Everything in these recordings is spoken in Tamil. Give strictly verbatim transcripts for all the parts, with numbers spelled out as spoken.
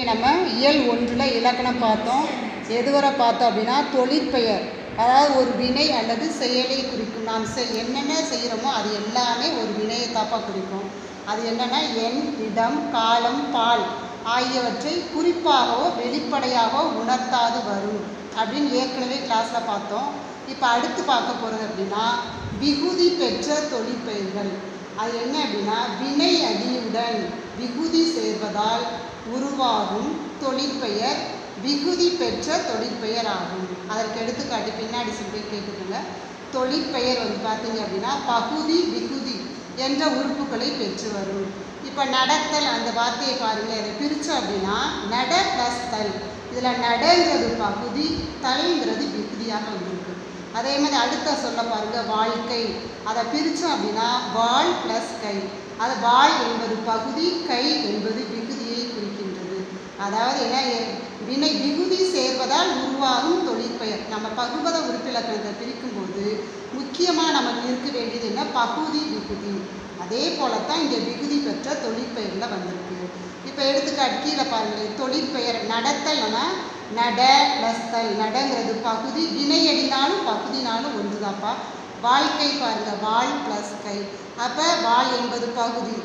நம்ம இயல் ஒன்றில் இலக்கணம் பார்த்தோம். எதுவரை பார்த்தோம் அப்படின்னா தொழிற்பெயர், அதாவது ஒரு வினை அல்லது செயலை குறிக்கும். நாம் செய் என்னென்ன செய்கிறோமோ அது எல்லாமே ஒரு வினையை தாப்பா குறிக்கும். அது என்னென்னா எண், இடம், காலம், பால் ஆகியவற்றை குறிப்பாகவோ வெளிப்படையாகவோ உணர்த்தாது வரும் அப்படின்னு ஏற்கனவே கிளாஸில் பார்த்தோம். இப்போ அடுத்து பார்க்க போகிறது அப்படின்னா விகுதி பெற்ற தொழிற்பெயர்கள். அது என்ன அப்படின்னா வினை அடியுடன் விகுதி சேர்வதால் உருவாகும் தொழிற்பெயர் விகுதி பெற்ற தொழிற்பெயர் ஆகும். அதற்கு எடுத்துக்காட்டு பின்னாடி சொல்லி கேட்டுக்கோங்க. தொழிற்பெயர் வந்து பார்த்தீங்க அப்படின்னா பகுதி விகுதி என்ற உறுப்புகளை பெற்று வரும். இப்போ நடத்தல் அந்த வார்த்தையை பாருங்கள், அதை பிரித்தோம் அப்படின்னா நட ப்ளஸ் தல். இதில் நடங்கிறது பகுதி, தல்ங்கிறது விகுதியாக வந்திருக்கு. அதே மாதிரி அடுத்த சொல்ல பாருங்கள் வாழ்க்கை, அதை பிரித்தோம் அப்படின்னா வாழ் ப்ளஸ் கை. அது வாழ் என்பது பகுதி, கை என்பது விகுதியை குறிக்கின்றது. அதாவது என்ன, வினை விகுதி சேர்வதால் உருவாகும் தொழிற்பெயர். நம்ம பகுபத உறுப்பிலக்கணத்தை பிரிக்கும்போது முக்கியமாக நமக்கு இருக்க வேண்டியது என்ன, பகுதி விகுதி. அதே போலத்தான் இங்கே விகுதி பெற்ற தொழிற்பெயரில் வந்திருக்கு. இப்போ எடுத்துக்காட்டு கீழே பாருங்களேன். தொழிற்பெயர் நடத்தல் நம்ம நட ப்ளஸ் தல். நடங்கிறது பகுதி, வினையடினாலும் பகுதினாலும் ஒன்று தான்ப்பா. வாழ்க்கை பாருங்கள், வாழ் ப்ளஸ் கை. அப்போ வாழ் என்பது பகுதி,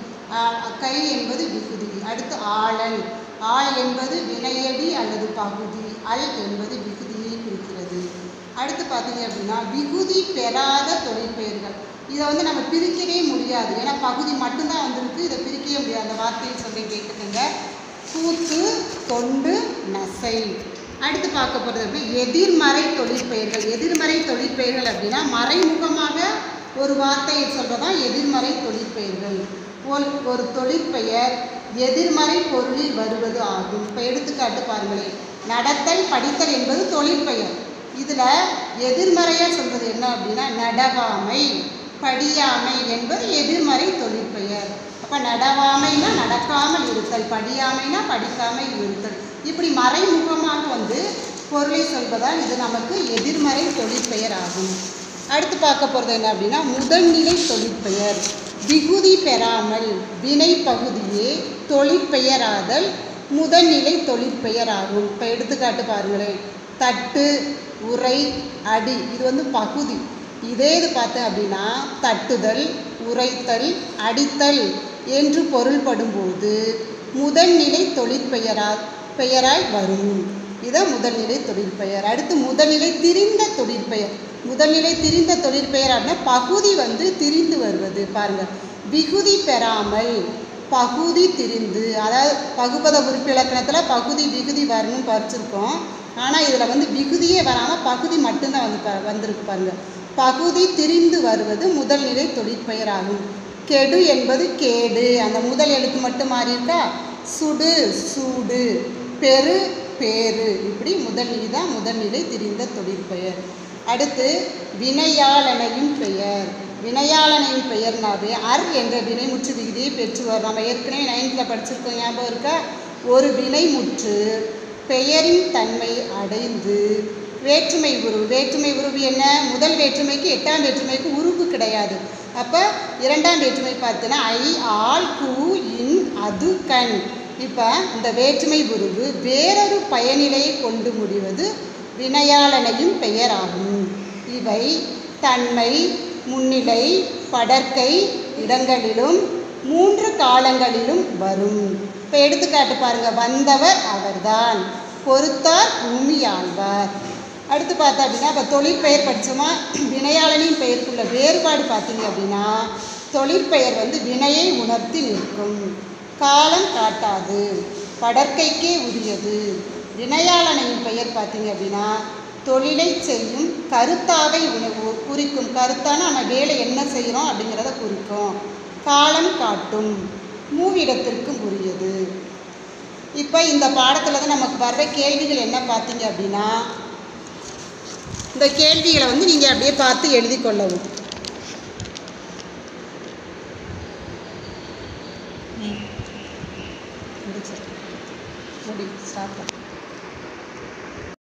கை என்பது விகுதி. அடுத்து ஆளல், ஆள் என்பது வினையடி அல்லது பகுதி, அல் என்பது விகுதியை குறிக்கிறது. அடுத்து பார்த்தீங்க அப்படின்னா விகுதி பெறாத தொழிற்பெயர்கள். இதை வந்து நம்ம பிரிக்கவே முடியாது, ஏன்னா பகுதி மட்டும்தான் வந்திருக்கு, இதை பிரிக்கவே முடியாது. அந்த வார்த்தையை சொல்லி கேட்டுக்கோங்க. கூத்து, தொண்டு, நசை. அடுத்து பார்க்க போகிறது அப்படின்னா எதிர்மறை தொழிற்பெயர்கள். எதிர்மறை தொழிற்பெயர்கள் அப்படின்னா மறைமுகமாக ஒரு வார்த்தையை சொல்றதான் எதிர்மறை தொழிற்பெயர்கள். ஒரு ஒரு தொழிற்பெயர் எதிர்மறை பொருளில் வருவது ஆகும். இப்போ எடுத்துக்காட்டு பாருங்களேன். நடத்தல், படித்தல் என்பது தொழிற்பெயர். இதில் எதிர்மறையாக சொல்கிறது என்ன அப்படின்னா நடவாமை, படியாமை என்பது எதிர்மறை தொழிற்பெயர். அப்போ நடவாமைனா நடக்காமல் இருத்தல், படியாமைனா படிக்காமல் இருத்தல். இப்படி மறைமுகமாக வந்து பொருளை சொல்வதால் இது நமக்கு எதிர்மறை தொழிற்பெயர் ஆகும். அடுத்து பார்க்க போகிறது என்ன அப்படின்னா முதல்நிலை தொழிற்பெயர். விகுதி பெறாமல் வினை பகுதியே தொழிற்பெயராதல் முதல்நிலை தொழிற்பெயர் ஆகும். இப்போ எடுத்துக்காட்டு பாருங்களேன். தட்டு, உரை, அடி இது வந்து பகுதி. இதே இது பார்த்தேன் அப்படின்னா தட்டுதல், உரைத்தல், அடித்தல் என்று பொருள்படும்போது முதல்நிலை தொழிற்பெயரா பெயராய் வரும். இதான் முதல்நிலை தொழிற்பெயர். அடுத்து முதல்நிலை திரிந்த தொழிற்பெயர். முதல்நிலை திரிந்த தொழிற்பெயர் அப்படின்னா பகுதி வந்து திரிந்து வருவது. பாருங்கள், விகுதி பெறாமல் பகுதி திரிந்து, அதாவது பகுபத உறுப்பிலக்கணத்தில் பகுதி விகுதி வரணும்னு படிச்சிருக்கோம். ஆனால் இதில் வந்து விகுதியே வராமல் பகுதி மட்டும்தான் வந்து ப வந்திருக்கு பாருங்கள். பகுதி திரிந்து வருவது முதல்நிலை தொழிற்பெயர் ஆகும். கெடு என்பது கேடு, அந்த முதல் எழுத்து மட்டும் மாறி இருக்கா. சுடு, சூடு, பெரு, பேரு. இப்படி முதல்நிலை தான் முதல்நிலை திரிந்த தொழிற்பெயர். அடுத்து வினையாளனையும் பெயர். வினையாளனையும் பெயர்னாவே அர் என்ற வினைமுற்று விகுதியை பெற்று வரும். நம்ம ஏற்கனவே நைன்த்தில் படிச்சிருக்கோம், ஞாபகம் இருக்கா. ஒரு வினைமுற்று பெயரின் தன்மை அடைந்து வேற்றுமை உருவு. வேற்றுமை உருவு என்ன, முதல் வேற்றுமைக்கு எட்டாம் வேற்றுமைக்கு உருவு கிடையாது. அப்போ இரண்டாம் வேற்றுமை பார்த்தீங்கன்னா ஐ, ஆல், கூ, இன், அது, கண். இப்போ இந்த வேற்றுமை உருவு வேறொரு பயனிலையை கொண்டு முடிவது வினையாளனையும் பெயர் ஆகும். இவை தன்மை, முன்னிலை, படர்க்கை இடங்களிலும் மூன்று காலங்களிலும் வரும். இப்போ எடுத்துக்காட்டு பாருங்கள். வந்தவர் அவர்தான், பொறுத்தார் பூமி ஆழ்வார். அடுத்து பார்த்தா அப்படின்னா இப்போ தொழிற்பெயர் படித்தோமா. வினையாளனின் பெயருக்குள்ள வேறுபாடு பார்த்தீங்க அப்படின்னா தொழிற்பெயர் வந்து வினையை உணர்த்தி நிற்கும், காலம் காட்டாது, படர்க்கைக்கே உரியது. வினையாளனின் பெயர் பார்த்தீங்க அப்படின்னா தொழிலை செய்யும் கருத்தாவை உணவு குறிக்கும். கருத்தான நம்ம வேலை என்ன செய்கிறோம் அப்படிங்கிறத குறிக்கும். காலம் காட்டும், மூவிடத்திற்கும் உரியது. இப்போ இந்த பாடத்தில் தான் நமக்கு வர்ற கேள்விகள் என்ன பார்த்தீங்க அப்படின்னா இந்த கேள்விகளை வந்து நீங்கள் அப்படியே பார்த்து எழுதி கொள்ளவும். முடி ஸ்டார்ட்